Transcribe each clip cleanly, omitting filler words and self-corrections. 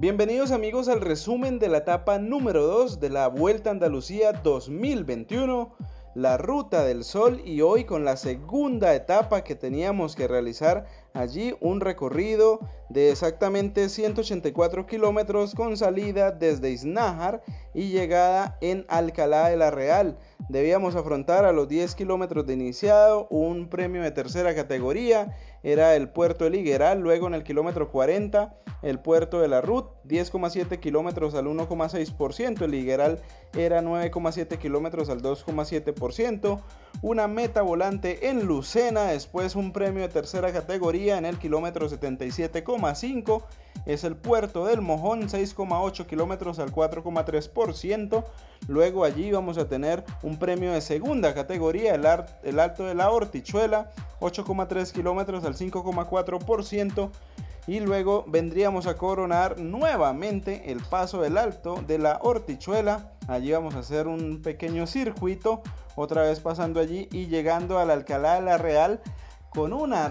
Bienvenidos amigos al resumen de la etapa número 2 de la Vuelta a Andalucía 2021, la Ruta del Sol, y hoy con la segunda etapa que teníamos que realizar allí, un recorrido de exactamente 184 kilómetros con salida desde Iznájar y llegada en Alcalá de la Real. Debíamos afrontar a los 10 kilómetros de iniciado un premio de tercera categoría, era el puerto de Ligueral, luego en el kilómetro 40 el puerto de la Rut, 10,7 kilómetros al 1,6%, el Ligueral era 9,7 kilómetros al 2,7%, una meta volante en Lucena, después un premio de tercera categoría en el kilómetro 77,5, es el puerto del Mojón, 6,8 kilómetros al 4,3%, luego allí vamos a tener un premio de segunda categoría, el Alto de la Hortichuela, 8,3 kilómetros al 5,4%, y luego vendríamos a coronar nuevamente el paso del Alto de la Hortichuela. Allí vamos a hacer un pequeño circuito, otra vez pasando allí y llegando al Alcalá de la Real con una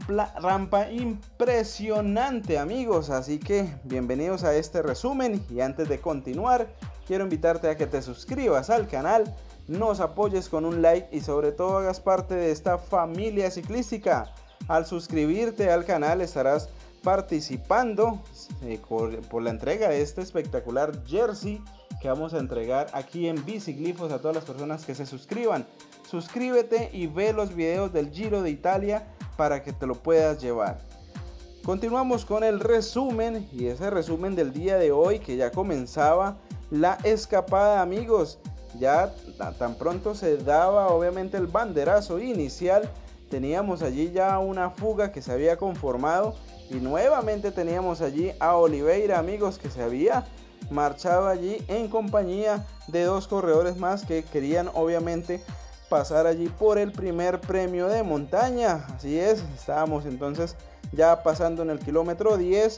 rampa impresionante, amigos. Así que bienvenidos a este resumen, y antes de continuar quiero invitarte a que te suscribas al canal, nos apoyes con un like y sobre todo hagas parte de esta familia ciclística. Al suscribirte al canal estarás participando por la entrega de este espectacular jersey que vamos a entregar aquí en Biciglifos a todas las personas que se suscriban. Suscríbete y ve los videos del Giro de Italia para que te lo puedas llevar. Continuamos con el resumen, y ese resumen del día de hoy, que ya comenzaba la escapada, amigos. Ya tan pronto se daba obviamente el banderazo inicial, teníamos allí ya una fuga que se había conformado, y nuevamente teníamos allí a Oliveira, amigos, que se había marchado allí en compañía de dos corredores más que querían obviamente pasar allí por el primer premio de montaña. Así es, estábamos entonces ya pasando en el kilómetro 10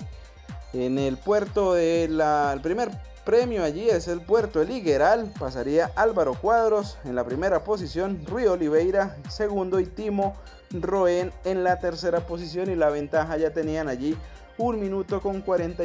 en el puerto el primer premio. Allí es el puerto de Ligueral, pasaría Álvaro Cuadros en la primera posición, Rui Oliveira segundo y Timo Roen en la tercera posición, y la ventaja ya tenían allí 1 minuto con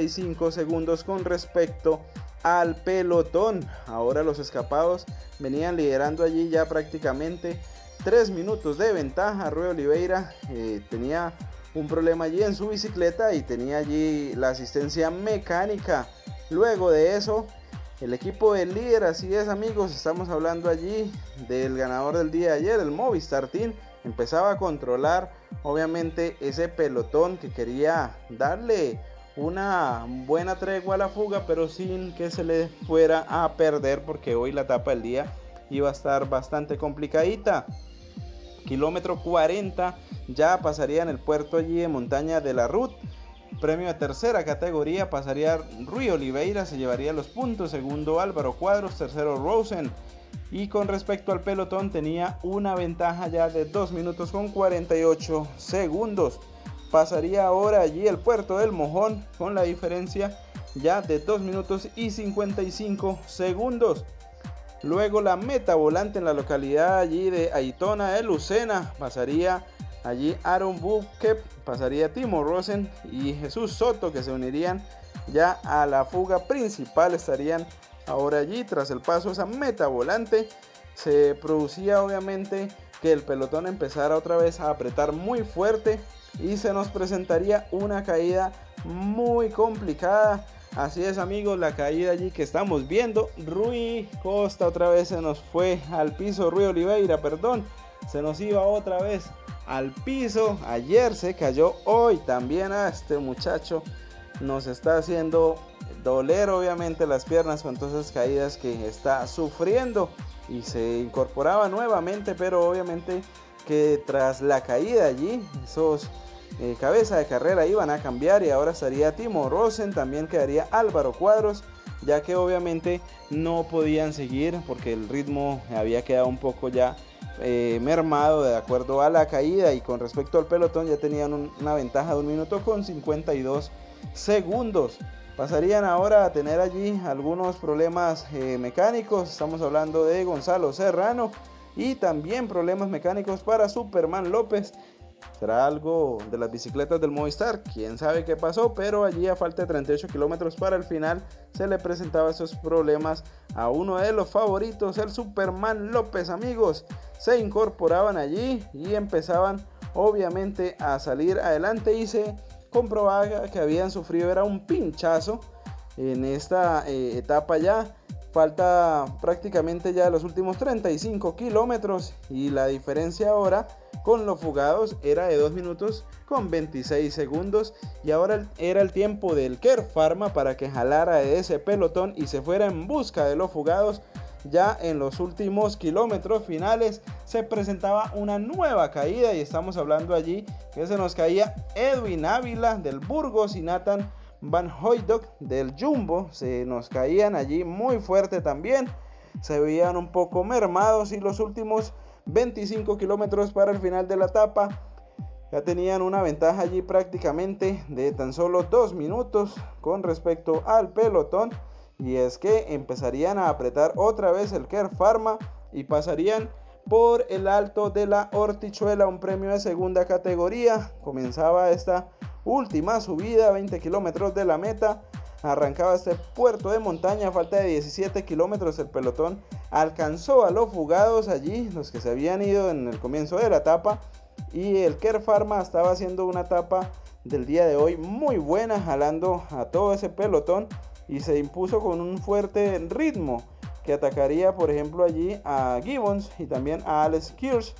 45 segundos con respecto al pelotón. Ahora los escapados venían liderando allí ya prácticamente 3 minutos de ventaja. Rui Oliveira tenía un problema allí en su bicicleta y tenía allí la asistencia mecánica. Luego de eso, el equipo del líder, así es, amigos, estamos hablando allí del ganador del día de ayer, el Movistar Team, empezaba a controlar obviamente ese pelotón que quería darle una buena tregua a la fuga, pero sin que se le fuera a perder, porque hoy la etapa del día iba a estar bastante complicadita. Kilómetro 40 ya pasaría en el puerto allí de montaña de la Rut, premio de tercera categoría, pasaría Rui Oliveira, se llevaría los puntos, segundo Álvaro Cuadros, tercero Rosen, y con respecto al pelotón tenía una ventaja ya de 2 minutos con 48 segundos. Pasaría ahora allí el puerto del Mojón con la diferencia ya de 2 minutos y 55 segundos. Luego la meta volante en la localidad allí de Aitona de Lucena, pasaría allí Aaron Buchep, pasaría Timo Rosen y Jesús Soto, que se unirían ya a la fuga principal. Estarían ahora allí tras el paso esa meta volante. Se producía obviamente que el pelotón empezara otra vez a apretar muy fuerte y se nos presentaría una caída muy complicada. Así es, amigos, la caída allí que estamos viendo. Rui Costa otra vez se nos fue al piso, Rui Oliveira, perdón, se nos iba otra vez al piso. Ayer se cayó, hoy también a este muchacho nos está haciendo doler obviamente las piernas con todas esas caídas que está sufriendo, y se incorporaba nuevamente, pero obviamente que tras la caída allí esos cabeza de carrera iban a cambiar, y ahora estaría Timo Rosen, también quedaría Álvaro Cuadros, ya que obviamente no podían seguir porque el ritmo había quedado un poco ya mermado de acuerdo a la caída, y con respecto al pelotón ya tenían una ventaja de 1 minuto con 52 segundos. Pasarían ahora a tener allí algunos problemas mecánicos. Estamos hablando de Gonzalo Serrano y también problemas mecánicos para Superman López. ¿Será algo de las bicicletas del Movistar? Quién sabe qué pasó, pero allí a falta de 38 kilómetros para el final se le presentaba esos problemas a uno de los favoritos, el Superman López, amigos. Se incorporaban allí y empezaban obviamente a salir adelante y se comprobaba que habían sufrido era un pinchazo en esta etapa ya. Falta prácticamente ya los últimos 35 kilómetros y la diferencia ahora con los fugados era de 2 minutos con 26 segundos y ahora era el tiempo del Kern Pharma para que jalara de ese pelotón y se fuera en busca de los fugados. Ya en los últimos kilómetros finales se presentaba una nueva caída y estamos hablando allí que se nos caía Edwin Ávila del Burgos y Nathan Van Hooydonk del Jumbo. Se nos caían allí muy fuerte también, se veían un poco mermados y los últimos 25 kilómetros para el final de la etapa ya tenían una ventaja allí prácticamente de tan solo 2 minutos con respecto al pelotón, y es que empezarían a apretar otra vez el Kern Pharma y pasarían por el Alto de la Hortichuela, un premio de segunda categoría. Comenzaba esta última subida, 20 kilómetros de la meta, arrancaba este puerto de montaña, a falta de 17 kilómetros el pelotón alcanzó a los fugados allí, los que se habían ido en el comienzo de la etapa, y el Kern Pharma estaba haciendo una etapa del día de hoy muy buena, jalando a todo ese pelotón y se impuso con un fuerte ritmo que atacaría por ejemplo allí a Gibbons y también a Alex Kirch,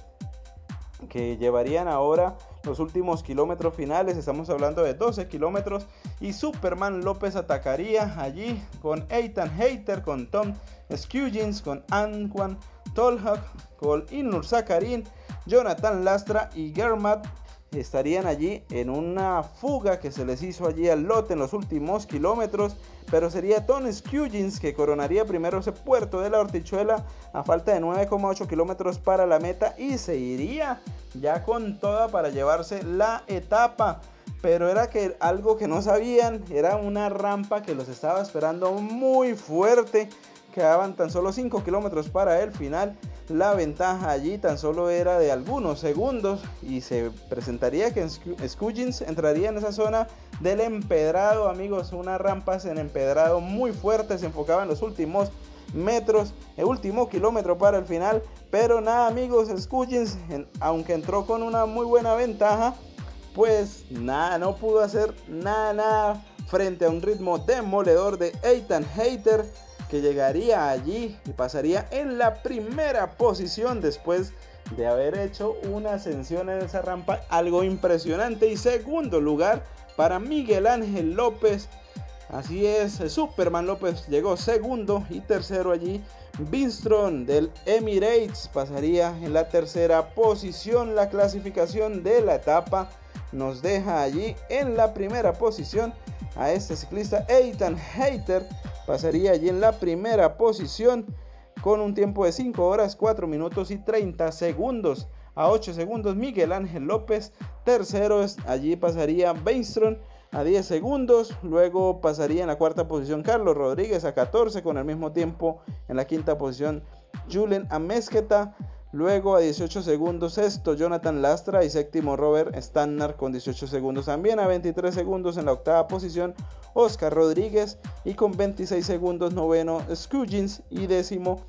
que llevarían ahora los últimos kilómetros finales. Estamos hablando de 12 kilómetros y Superman López atacaría allí con Ethan Hayter, con Tom Skujins, con Antoine Tolhak, con Ilnur Zakarin, Jonathan Lastra y Germat. Estarían allí en una fuga que se les hizo allí al lote en los últimos kilómetros, pero sería Tom Skujins que coronaría primero ese puerto de la Hortichuela a falta de 9,8 kilómetros para la meta y se iría ya con toda para llevarse la etapa. Pero era que algo que no sabían, era una rampa que los estaba esperando muy fuerte. Quedaban tan solo 5 kilómetros para el final. La ventaja allí tan solo era de algunos segundos y se presentaría que Skujins entraría en esa zona del empedrado, amigos. Unas rampas en empedrado muy fuertes, se enfocaban en los últimos metros, el último kilómetro para el final. Pero nada, amigos, Skujins, aunque entró con una muy buena ventaja, pues nada, no pudo hacer nada frente a un ritmo demoledor de Ethan Hayter, que llegaría allí y pasaría en la primera posición después de haber hecho una ascensión en esa rampa algo impresionante. Y segundo lugar para Miguel Ángel López, así es, Superman López llegó segundo, y tercero allí Bingström del Emirates pasaría en la tercera posición. La clasificación de la etapa nos deja allí en la primera posición a este ciclista Ethan Hayter, pasaría allí en la primera posición con un tiempo de 5 horas 4 minutos y 30 segundos. A 8 segundos Miguel Ángel López. Tercero allí pasaría Bingström a 10 segundos. Luego pasaría en la cuarta posición Carlos Rodríguez a 14 con el mismo tiempo. En la quinta posición Julen Amezqueta. Luego a 18 segundos sexto Jonathan Lastra y séptimo Robert Stannard con 18 segundos también. A 23 segundos en la octava posición Oscar Rodríguez y con 26 segundos noveno Skujins y décimo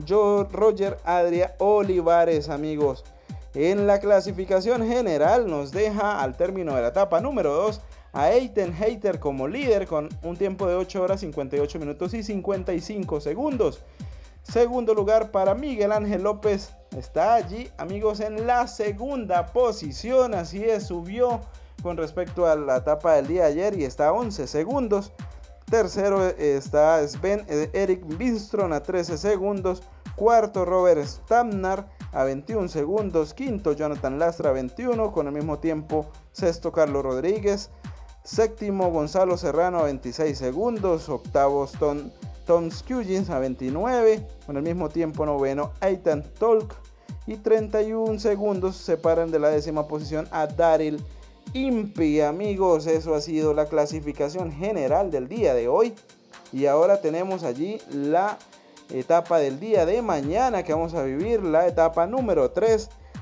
Roger Adria Olivares, amigos. En la clasificación general nos deja al término de la etapa número 2 a Ethan Hayter como líder con un tiempo de 8 horas 58 minutos y 55 segundos. Segundo lugar para Miguel Ángel López, está allí, amigos, en la segunda posición, así es, subió con respecto a la etapa del día de ayer y está a 11 segundos. Tercero está Sven Erik Bingström a 13 segundos. Cuarto Robert Stannard a 21 segundos. Quinto Jonathan Lastra a 21 con el mismo tiempo. Sexto Carlos Rodríguez. Séptimo Gonzalo Serrano a 26 segundos. Octavo Tom Skujins a 29 con el mismo tiempo. Noveno Ethan Tolk y 31 segundos separan de la décima posición a Daryl Impey. Amigos, eso ha sido la clasificación general del día de hoy y ahora tenemos allí la etapa del día de mañana que vamos a vivir, la etapa número 3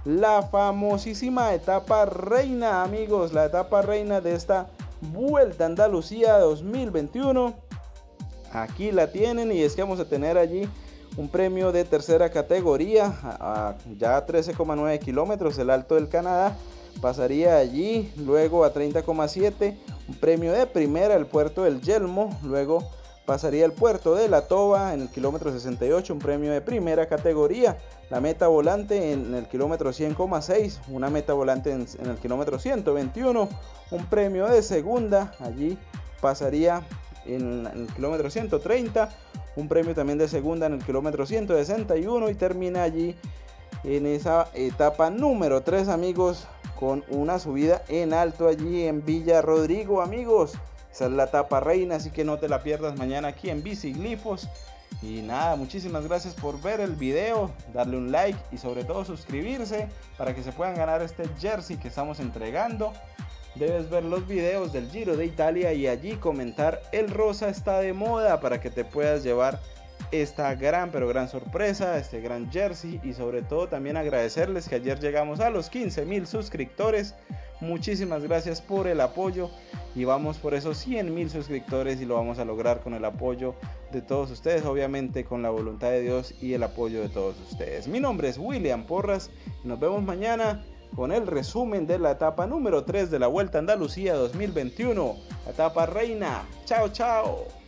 la famosísima etapa reina, amigos, la etapa reina de esta Vuelta a Andalucía 2021. Aquí la tienen, y es que vamos a tener allí un premio de tercera categoría a ya 13,9 kilómetros. El Alto del Canadá pasaría allí, luego a 30,7, un premio de primera el Puerto del Yelmo, luego pasaría el Puerto de La Toba en el kilómetro 68, un premio de primera categoría. La meta volante en el kilómetro 100,6, una meta volante en el kilómetro 121, un premio de segunda, allí pasaría en el kilómetro 130, un premio también de segunda en el kilómetro 161, y termina allí en esa etapa número 3, amigos, con una subida en alto allí en Villa Rodrigo, amigos. Esa es la etapa reina, así que no te la pierdas mañana aquí en Biciglifos. Y nada, muchísimas gracias por ver el video, darle un like y sobre todo suscribirse para que se puedan ganar este jersey que estamos entregando. Debes ver los videos del Giro de Italia y allí comentar el rosa está de moda para que te puedas llevar esta gran pero gran sorpresa, este gran jersey. Y sobre todo también agradecerles que ayer llegamos a los 15,000 suscriptores. Muchísimas gracias por el apoyo y vamos por esos 100,000 suscriptores, y lo vamos a lograr con el apoyo de todos ustedes, obviamente con la voluntad de Dios y el apoyo de todos ustedes. Mi nombre es William Porras y nos vemos mañana con el resumen de la etapa número 3 de la Vuelta a Andalucía 2021, la etapa reina. Chao, chao.